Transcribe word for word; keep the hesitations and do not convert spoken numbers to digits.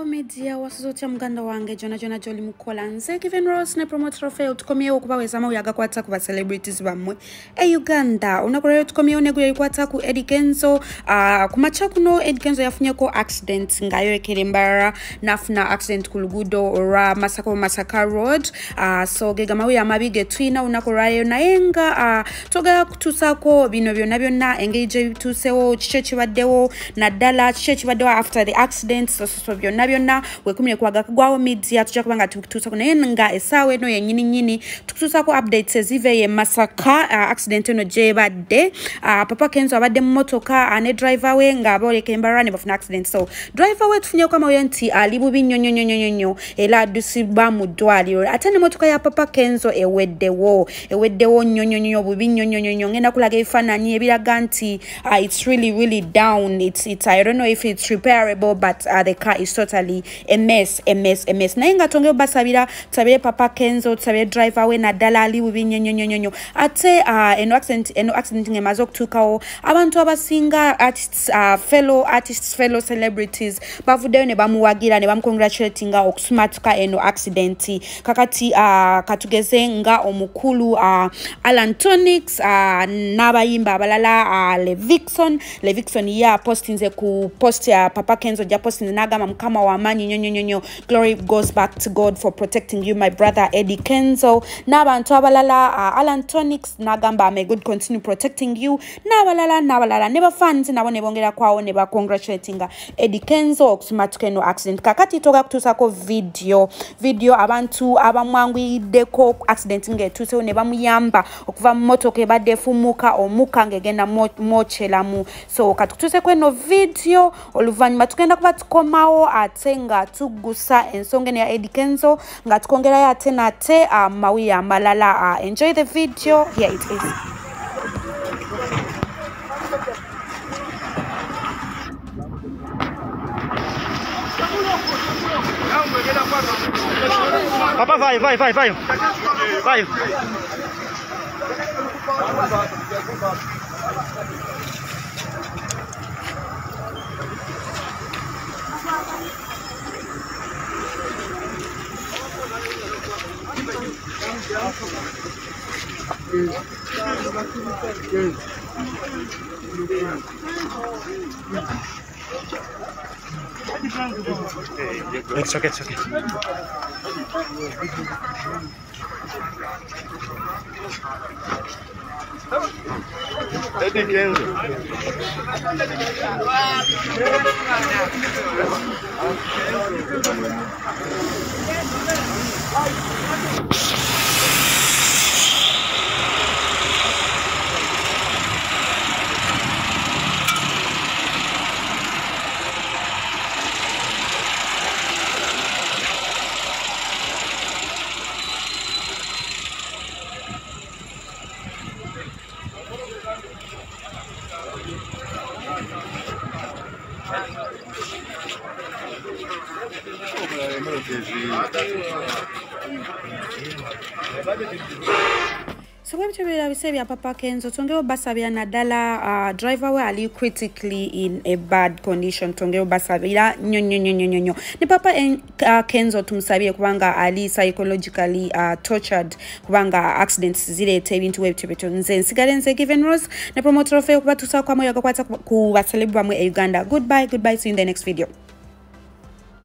Gwawo media wasuzotya muganda wange jona jona joli mukola nze Given Rose ne promoter fail tukomyewo okubaweza amabuyaga kwata ku ba celebrities bamwe e Uganda unakolero tukomyewo negule kwata ku Eddie Kenzo uh, kumacha kuno Eddie Kenzo yafunyeko accident ngayo ekelembara nafuna accident ku lugudo ra Masaka Masaka Road uh, so gega mabuya amabige twina unakorayo nayenga uh, toga kutusako bino byonna byonna engage bitusewo kiche kibaddewo naddala kiche kibaddewo after the accident so so byonna byonna wekumire kwaga Gwawo media tujja kubanga tukutusa ko naye nga esawe no yenyini nyini tukutusa ko updates ezive ye Masaka uh, accident no je badde uh, Papa Kenzo abadde mu motoka ane driver we nga aboleke embarane bafuna accident so driver we tufunye kwa mayanti ali bubi nyonyo nyonyo nyonyo ela dusiba mu dwaliro atane motoka ya Papa Kenzo eweddewo eweddewo nyonyo nyonyo bubi nyonyo nyonyo ngenda kulaga ifananyi ebiraga nti uh, it's really really down it's it's I don't know if it's repairable but uh, the car is totally a mess a mess a mess nayenga tonge basabira tabire Papa Kenzo tabire driver we na dalali bubi nyonyo nyonyo ate uh, eno accident eno accident ngemazo kutukawo abantu abasinga artists uh, fellow artists fellow celebrities bavudeyo ne bamuwagira ne bamcongratulatinga okusmatuka eno accident kakati uh, katugeze nga omukulu uh, Alan Tonix uh, nabayimba abalala uh, Levixon Levixon ya postinze ku post ya Papa Kenzo ja postinze nagama mkama wa manyi nyonyo nyonyo glory goes back to God for protecting you my brother Eddie Kenzo nabantu abalala uh, Alan Tonix nagamba may God continue protecting you nabalala nabalala never fans nabo nebongera kwawo ne ba congratulatinga Eddie Kenzo okusmatuka eno accident kakati toga kutusako video video abantu abamwangwideko accident ngetuse ne bamuyamba okuva mu motoka ebadde fumuka omuka ngegenda mochelamu so katukutuse kweno video oluvanyuma tukenda kuba tukomawo atenga tugusa ensonga ya Eddie Kenzo nga tukongera ya tena te uh, mawi amalala uh, enjoy the video here it is. Papa, vai, vai, vai, vai. Vai. It's okay, it's okay. Eddie Kenzo. So when we say we Papa Kenzo tongeo basabira nadala uh, driver we ali critically in a bad condition tongeo basabira nyonyo nyonyo nyonyo ni Papa en, uh, Kenzo tumsabie kubanga ali psychologically uh, tortured kubanga accidents zile tebintu web tebeto nze nsigale nze Given Rose ne promoter of kuba tusa kwa moyo gakwata ku baselebu bamwe e Uganda. Goodbye goodbye, see you in the next video.